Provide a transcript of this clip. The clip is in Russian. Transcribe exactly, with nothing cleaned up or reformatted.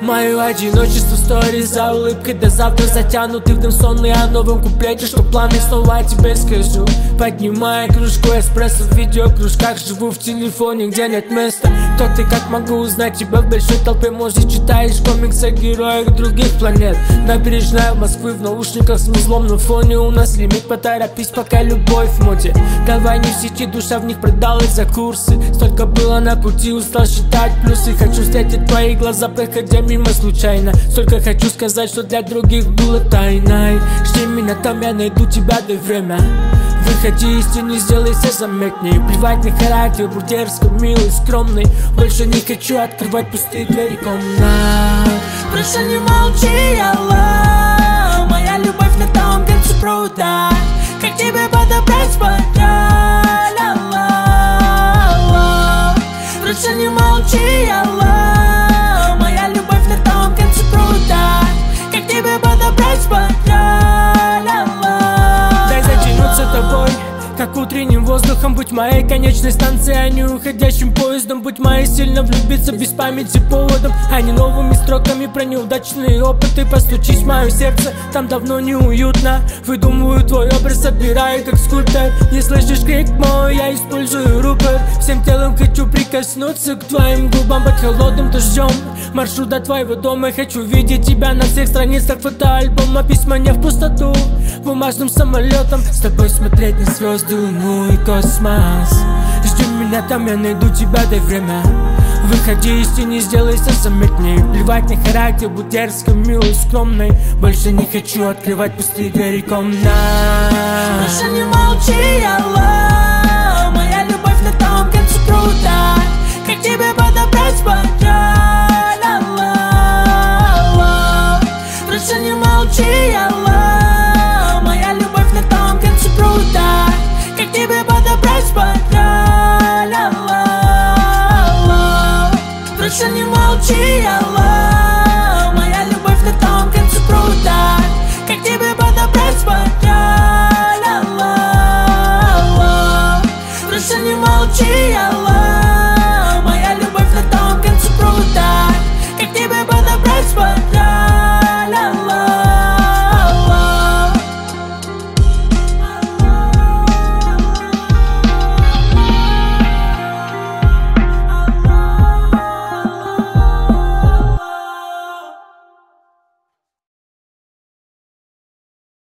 Мое одиночество стори за улыбкой до завтра затянутый в дым сонный о новом куплете, что планы снова тебе скажу. Поднимая кружку эспрессо в видеокружках, живу в телефоне, где нет места. Кто ты, как могу узнать тебя в большой толпе? Может, читаешь комиксы о героях других планет. Набережная Москвы в наушниках с музлом на фоне. У нас лимит, поторопись, пока любовь в моде. Давай не в сети, душа в них продалась за курсы. Столько было на пути, устал считать плюсы. Хочу встретить твои глаза, проходя мимо случайно. Столько хочу сказать, что для других было тайной. Жди меня там, я найду тебя, дай время. Выходи из тени, сделайся заметней. Плевать на характер, будь дерзкий, милый, скромный. Больше не хочу открывать пустые двери комнат. Прошу, не молчи, алло. Моя любовь на том конце пруда. Как тебе подобрать пароль, алло, алло. Прошу, не молчи, алло. Моя любовь на том конце пруда. Как тебе подобрать пароль, алло. Дай затянуться тобой, как утренним воздухом. Будь моей конечной станцией, а не уходящим поездом. Будь моей, сильно влюбиться без памяти поводом, а не новыми строками про неудачные опыты. Постучись в мое сердце, там давно неуютно. Выдумываю твой образ, собираю как скульптор. Не слышишь крик мой, я использую рупор. Всем телом хочу прикоснуться к твоим губам под холодным дождем. Маршрут до твоего дома, хочу видеть тебя на всех страницах фотоальбома. Письма не в пустоту, бумажным самолетом. С тобой смотреть на звезды, луну и космос. Жди меня там, я найду тебя, дай время. Выходи из тени, сделайся заметней. Плевать на характер, будь дерзким, милой, скромной. Больше не хочу открывать пустые двери комнат. Прошу, не молчи, алло. Моя любовь на том конце пруда. Как тебе подобрать пароль, алло, алло. Прошу, не молчи, алло. Моя любовь на том конце пруда. Как тебе подобрать пароль, алло, алло. Прошу, не молчи, алло. Моя любовь на том конце пруда. Как тебе подобрать пароль, алло, алло. Прошу, не молчи, алло. Моя любовь на том конце пруда. Как тебе подобрать пароль.